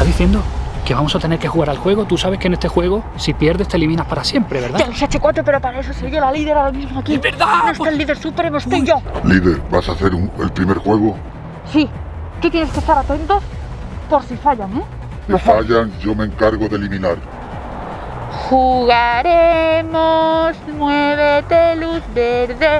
está diciendo que vamos a tener que jugar al juego. Tú sabes que en este juego, si pierdes, te eliminas para siempre, ¿verdad? Ya lo sé, H4, pero para eso soy yo la líder ahora mismo aquí. ¡Es verdad! No está el líder supremo, estoy yo. Líder, ¿vas a hacer el primer juego? Sí, tú tienes que estar atentos por si fallan, ¿eh? Si fallan, yo me encargo de eliminar. Jugaremos, muévete, luz verde.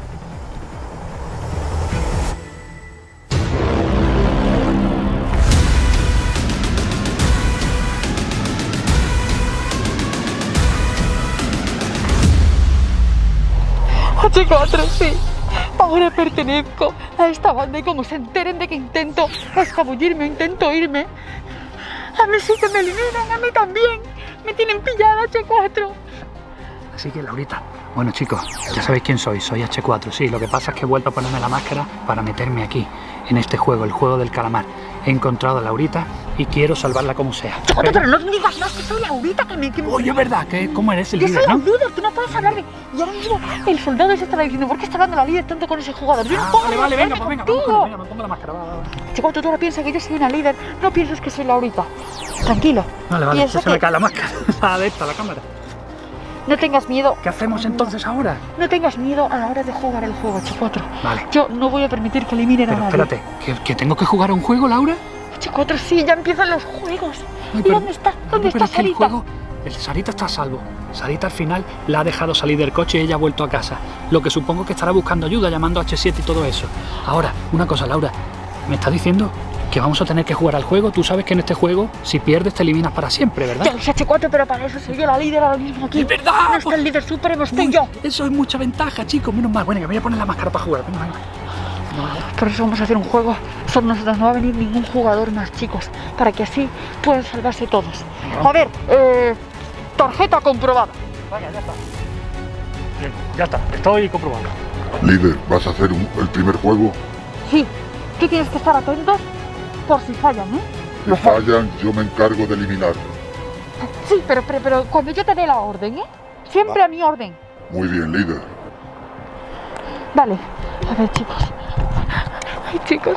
H4, sí. Ahora pertenezco a esta banda y como se enteren de que intento escabullirme o intento irme, a mí sí que me eliminan, a mí también. Me tienen pillada, H4. Así que, Laurita, bueno chicos, ya sabéis quién soy H4, sí, lo que pasa es que he vuelto a ponerme la máscara para meterme aquí, en este juego, el juego del calamar. He encontrado a Laurita y quiero salvarla como sea. H4, pero no me digas más que soy Laurita, que me... Oye, es verdad, ¿cómo eres el Yo líder, soy no? el líder, tú no puedes hablarme. Y ahora mismo el soldado ese estará diciendo, ¿por qué está hablando la líder tanto con ese jugador? Yo no puedo Vale, venga, hablar pues venga, contigo. venga, me pongo la máscara, va. H4, tú ahora piensas que yo soy una líder, no pienses que soy Laurita. Tranquilo. Vale, Piensa se me que cae la máscara. De esta, la cámara. no tengas miedo. ¿Qué hacemos entonces ahora? No tengas miedo a la hora de jugar el juego, H4. Vale. Yo no voy a permitir que eliminen a Pero nadie. espérate, ¿que tengo que jugar a un juego, Laura? H4, sí, ya empiezan los juegos. Ay, ¿Y pero- dónde está? ¿Dónde Pero está es que el Sarita? juego, el Sarita está a salvo. Sarita al final la ha dejado salir del coche y ella ha vuelto a casa. Lo que supongo que estará buscando ayuda, llamando a H7 y todo eso. Ahora, una cosa, Laura, me está diciendo que vamos a tener que jugar al juego. Tú sabes que en este juego, si pierdes, te eliminas para siempre, ¿verdad? Ya lo sé, H4, pero para eso soy yo la líder ahora mismo aquí. ¡Es verdad! No está el líder supremo, estoy Uy, yo. eso es mucha ventaja, chicos. Menos mal. Bueno, que me voy a poner la máscara para jugar. Venga, venga. Por eso vamos a hacer un juego. Nosotros no va a venir ningún jugador más, chicos, para que así puedan salvarse todos. A ver, tarjeta comprobada. Vaya, ya está. Bien, ya está. Estoy comprobando. Líder, ¿vas a hacer el primer juego? Sí, tú tienes que estar atentos por si fallan, ¿eh? Si fallan, yo me encargo de eliminar. Sí, pero cuando yo te dé la orden, ¿eh? Siempre a mi orden. Muy bien, líder. Vale, a ver, chicos. Ay, chicos.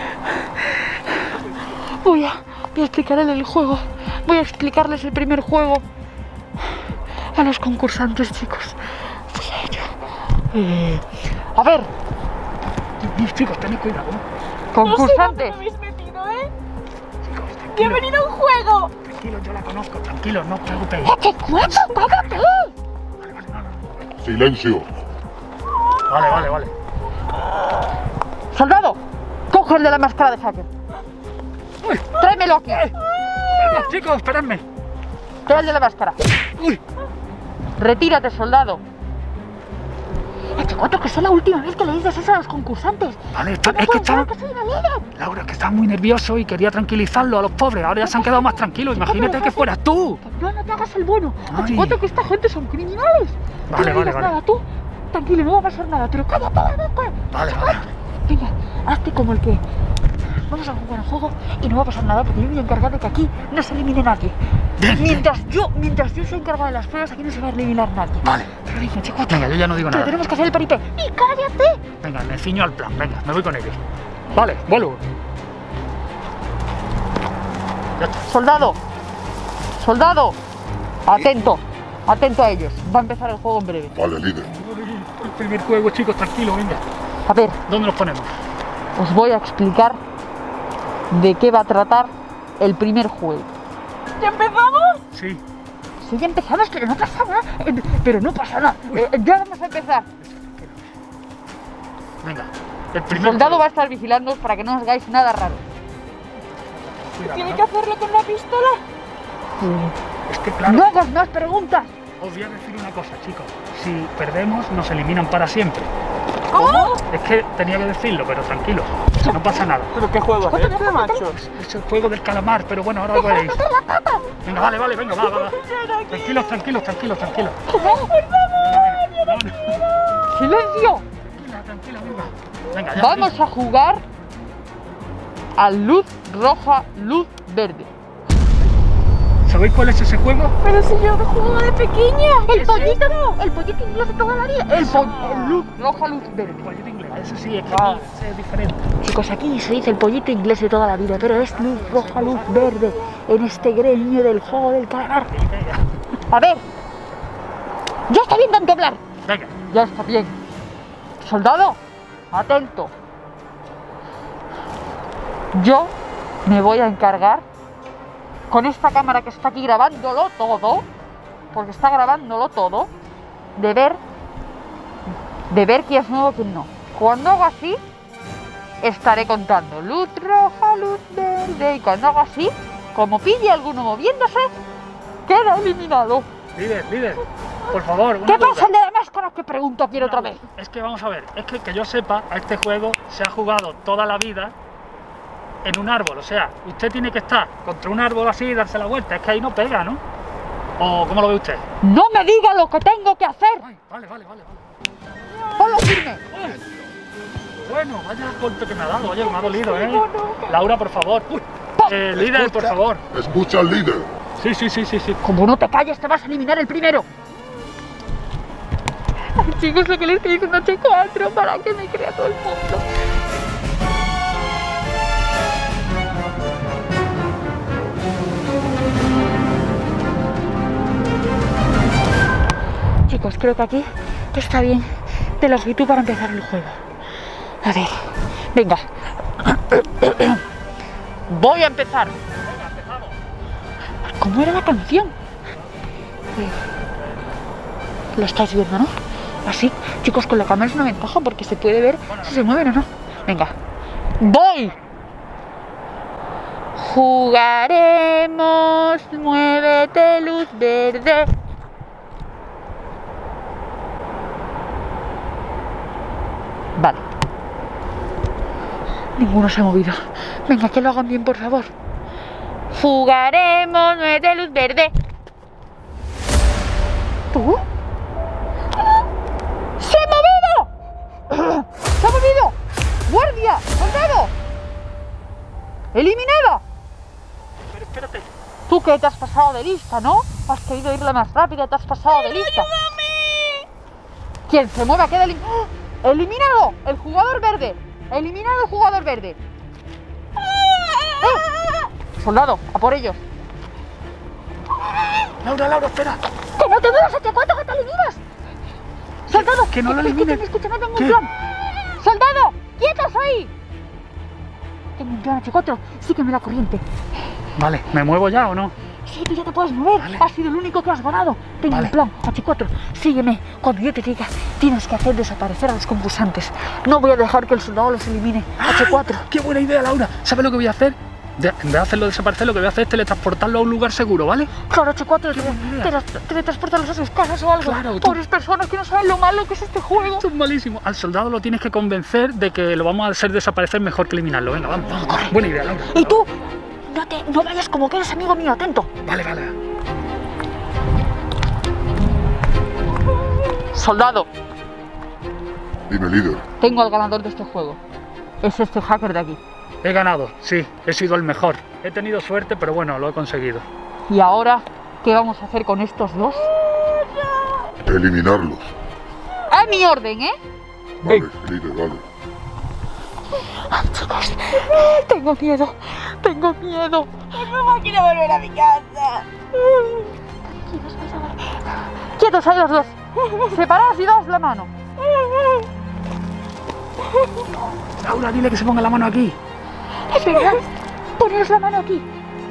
Voy a explicarles el juego. Voy a explicarles el primer juego a los concursantes, chicos. Voy a ello. A ver, Chicos, tened cuidado. concursantes. No sé dónde me habéis metido, ¿eh? Chicos, ¡Yo he tranquilos. venido a un juego! Tranquilos, yo la conozco. Tranquilos, no os preocupéis. ¡Qué cuento! ¡Cállate! Silencio. Vale. Soldado, coge el de la máscara de hacker. Uy, Tráemelo aquí. chicos, esperadme. Trae el de la máscara. Uy, Retírate, soldado. H4, que es la última vez que le dices eso a los concursantes. vale, Es que estaba... que soy una líder. Laura, es que estaba muy nervioso y quería tranquilizarlo a los pobres. Ahora ya se han quedado más tranquilos. Imagínate que fueras tú. No te hagas el bueno. Ay. H4, que esta gente son criminales. Tú Vale, no digas vale. nada, tú. Tranquilo, no va a pasar nada, pero cállate la boca. Vale. Venga, hazte como el que... Vamos a jugar el juego y no va a pasar nada porque yo me voy a encargar de que aquí no se elimine nadie. Bien. Mientras yo soy encargado de las pruebas, aquí no se va a eliminar nadie. Vale. Pero venga, H4. Venga, yo ya no digo Pero nada. tenemos que hacer el paripé. ¡Y cállate! Venga, me ciño al plan. Venga, me voy con ellos. Vale, vuelvo. Ya está. Soldado, atento a ellos. Va a empezar el juego en breve. Vale, líder. El primer juego, chicos, tranquilo, venga. A ver, ¿Dónde nos ponemos? os voy a explicar de qué va a tratar el primer juego. ¿Ya empezamos? Sí. Sí, ya empezamos, pero no pasa nada. Pero no pasa nada. Ya vamos a empezar. Venga. El El primer soldado va a juego. estar vigilándoos para que no os hagáis nada raro. Cuidado, ¿Tiene ¿no? que hacerlo con una pistola? Es que claro, No hagas más preguntas. os voy a decir una cosa, chicos. Si perdemos, nos eliminan para siempre. ¿Cómo? Es que tenía que decirlo, pero tranquilo. No pasa nada. ¿Pero qué juego es este, machos? Es el juego del calamar, pero bueno, ahora lo veréis. Venga, vale, venga, va. Tranquilos. ¡Por favor! ¡Silencio! Tranquila, venga. Venga, ya. Vamos a jugar a luz roja, luz verde. ¿Sabéis cuál es ese juego? Pero si yo lo juego de pequeña. El pollito inglés de toda la vida. El luz roja, luz verde. Pollito inglés. eso sí, es que Ah. aquí es diferente. Chicos, aquí se dice el pollito inglés de toda la vida, pero es luz roja, luz verde en este gremio del juego del calamar. A ver, ya está bien tanto hablar. Venga, Ya está bien. Soldado, atento. Yo me voy a encargar con esta cámara que está aquí grabándolo todo, porque está grabándolo todo, de ver quién es nuevo y quién no. Cuando hago así, estaré contando luz roja, luz verde, y cuando hago así, como pille alguno moviéndose, queda eliminado. líder, por favor, una ¿Qué duda. pasa el de la máscara? Que pregunto aquí otra vez. Es que vamos a ver, es que yo sepa, a este juego se ha jugado toda la vida en un árbol, o sea, usted tiene que estar contra un árbol así y darse la vuelta, es que ahí no pega, ¿no? ¿O cómo lo ve usted? No me diga lo que tengo que hacer. Ay, vale. Ponlo firme. Ay, bueno, vaya golpe que me ha dado, oye, me ha dolido, ¿eh? Laura, por favor. Uy, líder, por favor. Escucha al líder. Sí. Como no te calles, te vas a eliminar el primero. Ay, chicos, lo que le estoy diciendo a H4 para que me crea todo el mundo. Chicos, creo que aquí está bien de longitud para empezar el juego. A ver, venga. Voy a empezar. ¿Cómo era la canción? Lo estáis viendo, ¿no? Así, chicos, con la cámara es una ventaja porque se puede ver si se mueven o no. Venga. ¡Voy! Jugaremos, muévete, luz verde. Vale. Ninguno se ha movido. Venga, que lo hagan bien, por favor. Jugaremos, muévete, luz verde. ¿Tú? ¡Se ha movido! ¡Se ha movido! ¡Guardia! ¡Soldado! ¡Eliminado! Pero espérate. Tú que te has pasado de lista, ¿no? Has querido irle más rápido, te has pasado de lista. Quien se mueva queda eliminado. ¡Eliminado! El jugador verde. Eliminado el jugador verde. Soldado, a por ellos. Laura, espera. ¡Que no te muevas, H4, que te eliminas! ¡Soldado! Que no lo eliminen. Escúchame, tengo ¿Qué? un plan. ¡Soldado! ¡Quietos ahí! Tengo un plan, H4. Sígueme la corriente. Vale, ¿me muevo ya o no? Sí, tú ya te puedes mover. Vale. Has sido el único que has ganado. Tengo Vale. un plan, H4. Sígueme. Cuando yo te diga, tienes que hacer desaparecer a los concursantes. No voy a dejar que el soldado los elimine. H4. ¡Qué buena idea, Laura! ¿Sabes lo que voy a hacer? En vez de hacerlo desaparecer, lo que voy a hacer es teletransportarlo a un lugar seguro, ¿vale? Claro, H4, teletransportarlos a sus casas o algo. Claro, tú- Pobres personas que no saben lo malo que es este juego. Esto es malísimo. Al soldado lo tienes que convencer de que lo vamos a hacer desaparecer mejor que eliminarlo. Venga, vamos. Buena idea, Laura. Y tú, no vayas como que eres amigo mío, atento. Vale. Soldado, Dime, líder. tengo al ganador de este juego. Es este hacker de aquí. He ganado, sí. He sido el mejor. He tenido suerte, pero bueno, lo he conseguido. Y ahora, ¿qué vamos a hacer con estos dos? Eliminarlos. A mi orden, ¿eh? Vale, líder, vale. Ay, chicos, tengo miedo. No quiero volver a mi casa. Quietos ahí los dos. Separaos y daos la mano. Laura, dile que se ponga la mano aquí. Es verdad. Poneros la mano aquí.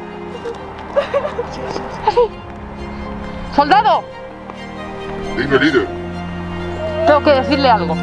Así. ¡Soldado! Dime, líder. Tengo que decirle algo.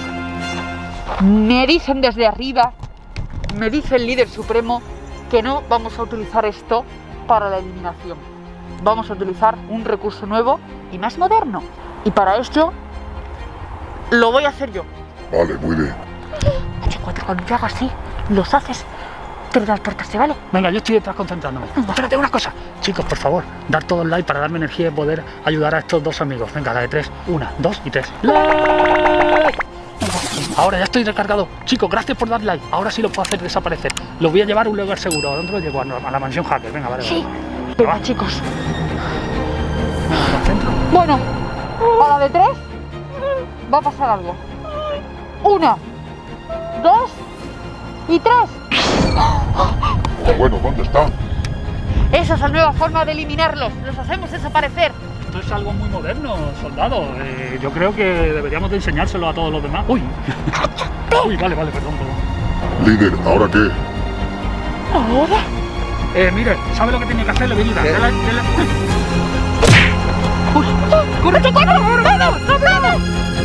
Me dicen desde arriba, me dice el líder supremo, que no vamos a utilizar esto para la eliminación. Vamos a utilizar un recurso nuevo y más moderno. Y para esto lo voy a hacer yo. Vale, muy bien. H4, cuando yo haga así, los haces teletransportarse, ¿vale? Venga, yo estoy detrás concentrándome. Espérate, una cosa. Chicos, por favor, dar todos like para darme energía y poder ayudar a estos dos amigos. Venga, la de 3. 1, 2 y 3. ¡Like! Ahora ya estoy recargado. Chicos, gracias por dar like. Ahora sí lo puedo hacer desaparecer. Lo voy a llevar a un lugar seguro. ¿A dónde lo llevo? A la mansión hacker. Venga, vale. Sí. Vale. Venga, Va. chicos. Me concentro. Bueno, a la de 3 va a pasar algo. 1, 2 y 3. Bueno, ¿dónde están? Esa es la nueva forma de eliminarlos. Los hacemos desaparecer. Esto es algo muy moderno, soldado. Yo creo que deberíamos de enseñárselo a todos los demás. ¡Uy! ¡Uy, vale, perdón. Líder, ¿ahora qué? ¿Ahora? Mire, ¿sabe lo que tiene que hacer? Le voy a ayudar. ¡Uy! ¡Corre! ¡Vamos!